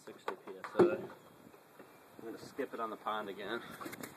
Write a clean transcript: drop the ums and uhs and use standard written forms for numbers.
60 psi. I'm going to skip it on the pond again.